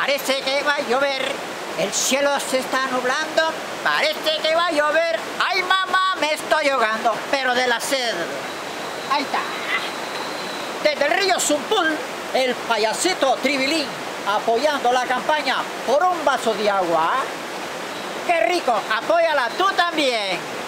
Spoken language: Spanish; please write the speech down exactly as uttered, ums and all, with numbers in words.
parece que va a llover. El cielo se está nublando, parece que va a llover. ¡Ay, mamá, me estoy ahogando! Pero de la sed. Ahí está. Desde el río Zumpul, el payasito Tribilín, apoyando la campaña por un vaso de agua. ¡Qué rico! Apóyala tú también.